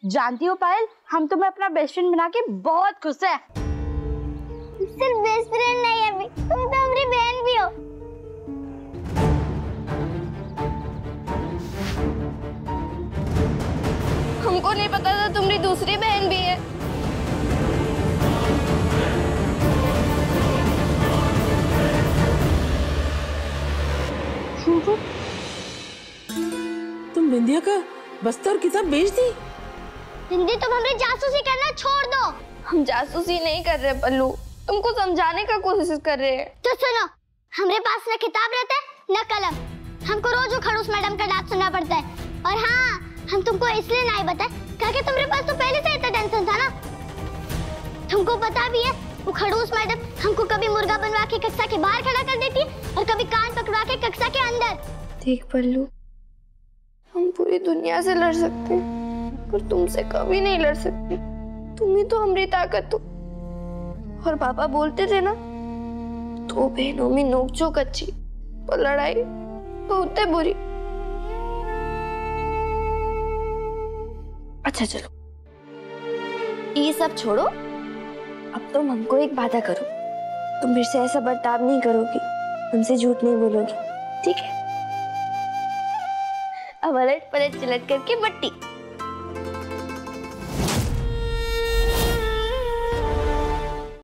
जानती हो पायल, हम तुम्हें अपना बेस्ट फ्रेंड बना के बहुत खुश है। सिर्फ बेस्ट फ्रेंड नहीं है, तुम तो हमारी बहन भी हो। हमको नहीं पता था तुम्हारी दूसरी बहन भी है। तुम बिंदिया का बस्ता और किताब बेच दी? बिंदी, तुम हमें जासूसी करना छोड़ दो। हम जासूसी नहीं कर रहे पल्लू, तुमको समझाने का कोशिश कर रहे हैं। तो सुनो, हमारे पास न किताब रहता है न कलम। हमको रोज वो खड़ूस मैडम का डांट सुनना पड़ता है। और हाँ, हम तुमको इसलिए नहीं बताए क्योंकि तुम्हारे पास तो पहले से इतना टेंशन था ना। तुमको पता भी है, वो खड़ूस मैडम हमको कभी मुर्गा बनवा के कक्षा के बाहर खड़ा कर देती है और कभी कान पकड़वा के कक्षा के अंदर। देख पल्लू, हम पूरी दुनिया से लड़ सकते हैं पर तुमसे कभी नहीं लड़ सकते। तुम ही तो हमारी ताकत हो। और पापा बोलते थे ना, दो बहनों में नोकझोंक अच्छी और लड़ाई बहुत बुरी। अच्छा चलो, ये सब छोड़ो, अब तुम हमको एक वादा करो। तुम फिर से ऐसा बर्ताव नहीं करोगी, हमसे झूठ नहीं बोलोगी, ठीक है? अब अलट पलट चिलट करके बट्टी।